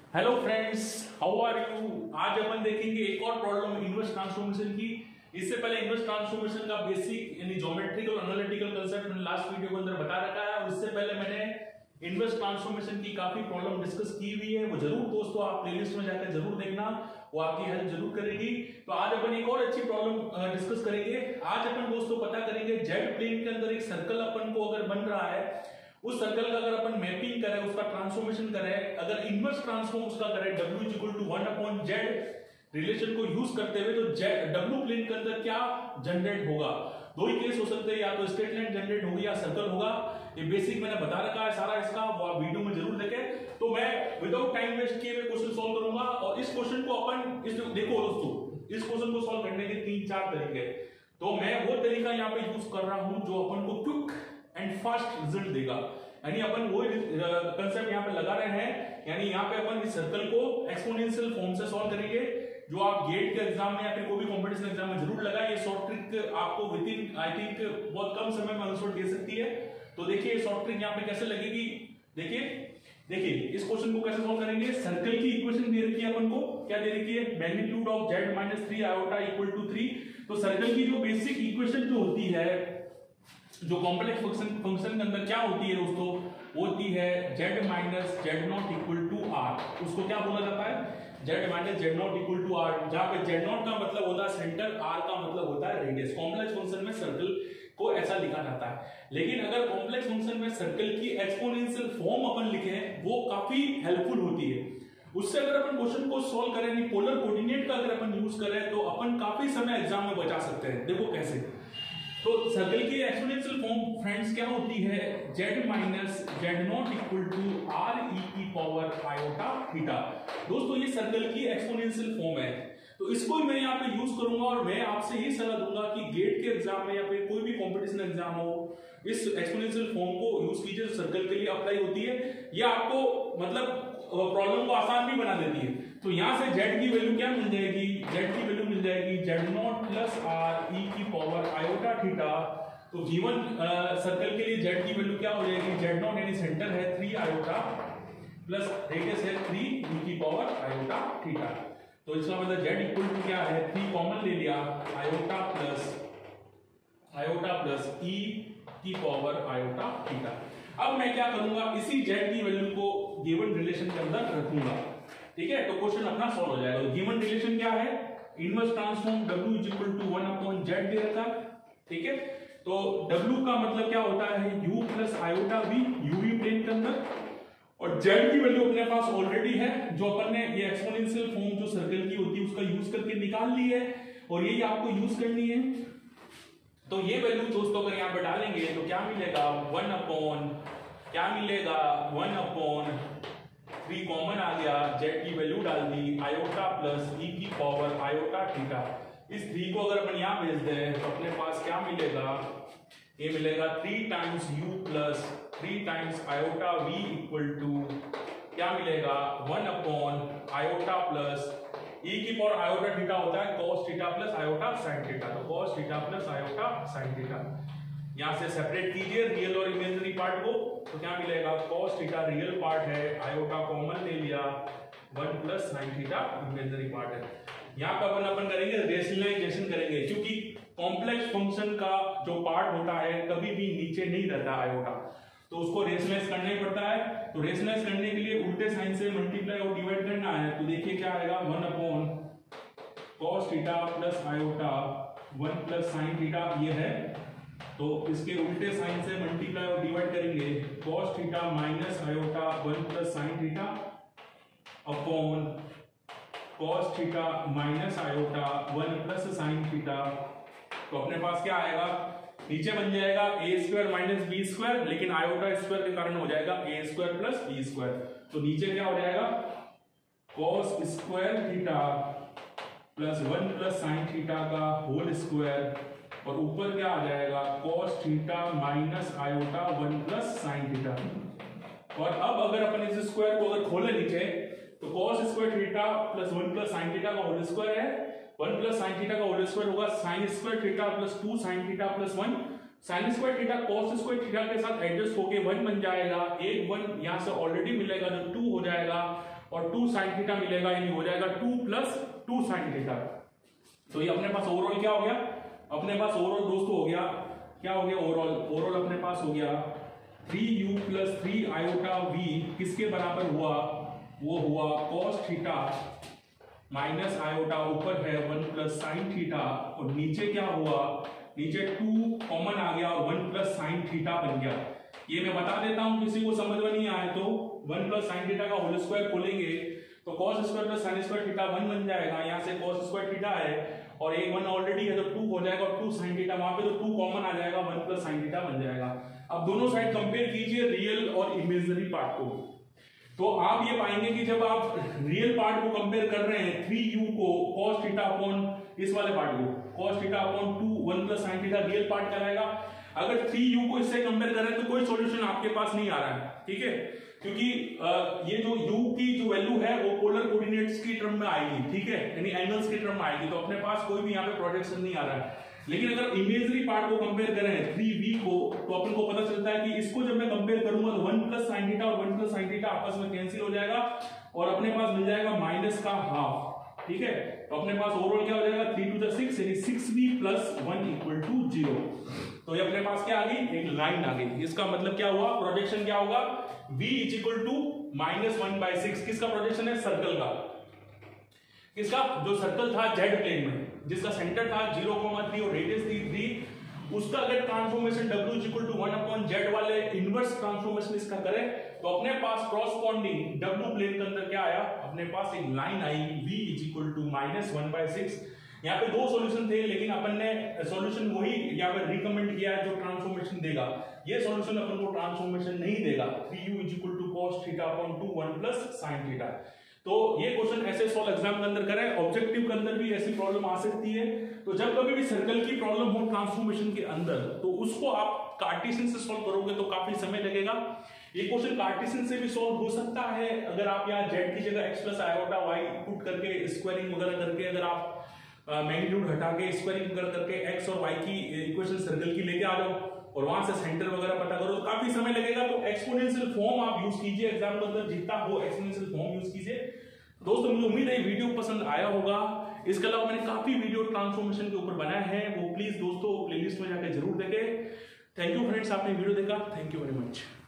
Hello friends, how are you. आज अपन देखेंगे एक और प्रॉब्लम इनवर्स ट्रांसफॉर्मेशन की। इससे पहले इनवर्स ट्रांसफॉर्मेशन का बेसिक यानी ज्योमेट्रिकल और एनालिटिकल कांसेप्ट मैंने लास्ट वीडियो के अंदर बता रखा है, और इससे पहले मैंने इनवर्स ट्रांसफॉर्मेशन की काफी प्रॉब्लम डिस्कस की हुई है। वो जरूर दोस्तों आप प्लेलिस्ट में जाकर जरूर देखना, वो आपकी हेल्प जरूर करेगी। तो आज अपन एक और अच्छी प्रॉब्लम डिस्कस करेंगे। आज अपन दोस्तों पता करेंगे जेड प्लेन के अंदर एक सर्कल अपन को अगर बन रहा है, उस सर्कल का अगर अपन मैपिंग करें, उसका ट्रांसफॉर्मेशन करें, अगर इनवर्स ट्रांसफॉर्म उसका करें W is equal to 1/z relation को यूज करते हुए, तो W प्लेन के अंदर क्या जनरेट होगा। दो ही केस हो सकते हैं, या तो स्ट्रेट लाइन जनरेट होगी या सर्कल होगा। ये बेसिक मैंने बता रखा है सारा इसका, वो आप वीडियो में जरूर देखें। तो मैं विदाउट टाइम वेस्ट किए हुए क्वेश्चन सॉल्व करूंगा, और इस क्वेश्चन को अपन देखो दोस्तों, इस क्वेश्चन को सॉल्व करने के 3-4 तरीके। तो मैं वो तरीका यहाँ पे यूज कर रहा हूं जो अपन को क्विक एंड फास्ट रिजल्ट देगा। यानी अपन वो कंसेप्ट यहाँ पे लगा रहे हैं, यानी यहाँ पे अपन इस सर्कल को एक्सपोनेंशियल फॉर्म से सॉल्व करेंगे, जो आप गेट के एग्जाम में या फिर कोई भी कंपटीशन एग्जाम में जरूर लगाए। ये शॉर्ट ट्रिक आपको विद इन आई थिंक बहुत कम समय में आंसर दे सकती है। तो देखिए शॉर्ट ट्रिक यहाँ पे कैसे लगेगी। देखिए इस क्वेश्चन को कैसे सॉल्व करेंगे। सर्कल की इक्वेशन दे रखी है अपन को, क्या दे रखी है, magnitude of z minus 3 iota equal to 3। तो सर्कल की जो बेसिक इक्वेशन जो होती है, जो कॉम्प्लेक्स फंक्शन के अंदर क्या होती है दोस्तों, वो होती है z minus Z naught equal to R. उसको क्या बोला जाता है, z minus Z naught equal to R, जहां पे जेड नॉट का मतलब होता है सेंटर, आर का मतलब होता है रेडियस। कॉम्प्लेक्स फंक्शन में सर्कल को ऐसा लिखा जाता है। लेकिन अगर कॉम्प्लेक्स फंक्शन में सर्कल की एक्सपोनेंशियल फॉर्म अपन लिखे, वो काफी हेल्पफुल होती है। उससे अगर अपन क्वेश्चन को सॉल्व करें, पोलर कोऑर्डिनेट का अगर अपन यूज करें, तो अपन काफी समय एग्जाम में बचा सकते हैं। देखो कैसे। तो सर्कल की एक्सपोनेंशियल फॉर्म फ्रेंड्स क्या होती है, z minus Z naught equal to R E की पावर आयोटा थीटा। दोस्तों ये सर्कल की एक्सपोनेंशियल फॉर्म है, तो इसको मैं यहाँ पे यूज करूंगा, और मैं आपसे ये सलाह दूंगा कि गेट के एग्जाम में या फिर कोई भी कंपटीशन एग्जाम हो, इस एक्सपोनेंशियल फॉर्म को यूज कीजिए, जो सर्कल के लिए अप्लाई होती है। ये आपको मतलब प्रॉब्लम को आसान भी बना देती है। तो यहां से z की वैल्यू क्या मिल जाएगी, z की वैल्यू मिल जाएगी Z naught plus R E की पावर आयोटा थीटा। तो गिवन सर्कल के लिए z की वैल्यू क्या हो जाएगी, जेड नॉट यानी सेंटर है 3 आयोटा प्लस रेडियस है 3 ई की पावर आयोटा थीटा। तो इसका मतलब z इक्वल टू क्या है, 3 कॉमन ले लिया, आयोटा प्लस ई की पावर आयोटा थीटा। अब मैं क्या करूंगा, इसी z की वैल्यू को गिवन रिलेशन के अंदर रखूंगा। ठीक है, तो क्वेश्चन अपना सॉल्व हो जाएगा। गिवन रिलेशन क्या है, inverse transform w is equal to 1/z दे रखा है। ठीक है, तो w का मतलब क्या होता है, u plus iota v, uv plane के अंदर, और z की वैल्यू अपने पास ऑलरेडी है, जो अपन ने ये एक्सपोनेंशियल फॉर्म जो सर्कल की होती है उसका यूज करके निकाल ली है, और यही आपको यूज करनी है। तो ये वैल्यू दोस्तों अगर यहाँ पे डालेंगे तो क्या मिलेगा, 1/3 कॉमन आ गया, z की वैल्यू डाल दी, आयोटा प्लस e की पावर आयोटा थीटा। इस 3 को अगर अपन यहाँ भेज दें तो अपने पास क्या मिलेगा, ये मिलेगा 3 times u plus 3 times iota v equal to क्या मिलेगा, 1/आयोटा प्लस e की पावर आयोटा थीटा होता है cos theta plus iota sin theta. तो cos theta plus iota sin theta, यहां से सेपरेट कीजिए रियल और इमेजिनरी पार्ट को, तो क्या मिलेगा, cos थीटा रियल पार्ट है, आयोटा कॉमन ले लिया, 1 plus sin theta imaginary part है। यहां पर अपन करेंगे रेशनलाइजेशन करेंगे, क्योंकि कॉम्प्लेक्स फंक्शन का जो पार्ट होता है कभी भी नीचे नहीं रहता आयोटा, तो उसको रेशनलाइज करना ही पड़ता है। तो रेशनलाइज करने के लिए उल्टे साइन से मल्टीप्लाई और डिवाइड करना है। तो देखिए क्या आएगा, 1/cos theta plus iota 1 plus sin theta ये है, तो इसके उल्टे साइन से मल्टीप्लाई और डिवाइड करेंगे, cos theta minus iota 1 plus sin theta upon cos theta minus iota 1 plus sin theta. तो अपने पास क्या आएगा, नीचे बन जाएगा a square minus B square, लेकिन आयोटा स्क्वायर के कारण हो जाएगा a square plus B square. तो नीचे क्या हो जाएगा, cos square theta plus 1 plus sin theta का होल स्क्वायर, और ऊपर क्या आ जाएगा, cos theta minus iota 1 plus sin theta. और अब अगर अपन इस स्क्वायर को अगर खोले नीचे, तो cos square theta plus 1 plus sin theta का होल स्क्वायर है, 1 प्लस sin थीटा का होल स्क्वायर होगा sin square theta plus 2 sin theta plus 1, sin square theta cos square theta के साथ एडजस्ट होके 1 बन जाएगा, एक 1 यहां से ऑलरेडी मिलेगा, जो 2 हो जाएगा, और 2 sin थीटा मिलेगा, यानी हो जाएगा 2 + 2 sin थीटा। तो ये अपने पास ओवरऑल क्या हो गया, अपने पास ओवरऑल दोस्तों हो गया, क्या हो गया ओवरऑल अपने पास हो गया 3u + 3 iota v किसके बराबर हुआ, वो हुआ cos थीटा माइनस आयोटा, ऊपर है 1 + sin थीटा और नीचे क्या हुआ, नीचे 2 कॉमन आ गया और 1 + sin थीटा बन गया। ये मैं बता देता हूं, किसी को समझ में नहीं आए तो 1 + sin थीटा का होल स्क्वायर खोलेंगे तो cos square + sin square theta 1 बन जाएगा, यहाँ से cos स्क्वायर थीटा है और एक 1 ऑलरेडी है तो 2 हो जाएगा और 2 sin थीटा, वहां पे तो 2 कॉमन आ जाएगा, 1 + sin थीटा बन जाएगा। अब दोनों साइड कंपेयर कीजिए रियल और इमेजिनरी पार्ट को, तो आप ये पाएंगे कि जब आप रियल पार्ट को कंपेयर कर रहे हैं 3u को cos थीटा अपॉन इस वाले पार्ट को cos theta upon 2 1 + sin theta real part कहलाएगा। अगर 3u को इससे कंपेयर कर रहे हैं तो कोई सॉल्यूशन आपके पास नहीं आ रहा है, ठीक है, क्योंकि ये जो u की जो वैल्यू है वो पोलर कोऑर्डिनेट्स की टर्म में आएगी, ठीक है, यानी एंगल्स की टर्म में आएगी, तो अपने पास कोई भी यहाँ पे प्रोजेक्शन नहीं आ रहा है। लेकिन अगर इमेजरी पार्ट को कंपेयर करें 3v को, तो अपन को पता चलता है कि इसको जब मैं कंपेयर करूंगा तो 1 + sin थीटा और 1 + sin थीटा आपस में कैंसिल हो जाएगा और अपने पास मिल जाएगा माइनस का हाफ, ठीक है। तो अपने पास ओवरऑल क्या हो जाएगा 3 × 6 यानी 6v + 1 = 0। तो ये अपने पास क्या आ गई, एक लाइन आ गई। इसका मतलब क्या हुआ, प्रोजेक्शन क्या होगा, v = -1/6। किसका प्रोजेक्शन है, सर्कल का। किसका, जो सर्कल था जेड प्लेन में, जिसका सेंटर था 0,3 और रेडियस थी 3, उसका अगर ट्रांसफॉर्मेशन w = 1/z वाले इनवर्स ट्रांसफॉर्मेशन इसका करें तो अपने पास कॉरस्पॉन्डिंग w प्लेन के अंदर क्या आया, अपने पास एक लाइन आई v = -1/6। यहाँ पे दो सॉल्यूशन थे लेकिन अपन ने सॉल्यूशन वही यहाँ पे रिकमेंड किया है जो ट्रांसफॉर्मेशन देगा। ये सॉल्यूशन अपन को ट्रांसफॉर्मेशन नहीं देगा। 3u = cos theta upon 2 1 + sin theta. तो ये क्वेश्चन ऐसे सॉल्व एग्जाम के अंदर करें, ऑब्जेक्टिव के अंदर भी ऐसी प्रॉब्लम आ सकती है। तो जब कभी भी सर्कल की प्रॉब्लम हो ट्रांसफॉर्मेशन के अंदर तो उसको आप कार्टेशियन से सॉल्व करोगे तो काफी समय लगेगा। ये क्वेश्चन कार्टेशियन से भी सॉल्व हो सकता है अगर आप यहाँ z की जगह x + iota y पुट करके स्क्वायरिंग वगैरह करके, अगर आप मैग्नीट्यूड हटा के स्क्वायरिंग करके x और y की इक्वेशन सर्कल की लेके आ जाओ और वहां से सेंटर वगैरह पता करो तो काफी समय लगेगा। तो एक्सपोनेंशियल फॉर्म आप यूज कीजिए, एग्जाम के अंदर जितना हो एक्सपोनेंशियल फॉर्म यूज कीजिए। दोस्तों मुझे उम्मीद है वीडियो पसंद आया होगा। इसके अलावा मैंने काफी वीडियो ट्रांसफॉर्मेशन के ऊपर बनाए हैं, वो प्लीज दोस्तों प्लेलिस्ट में जाकर जरूर देखें। थैंक यू फ्रेंड्स, आपने वीडियो देखा, थैंक यू वेरी मच।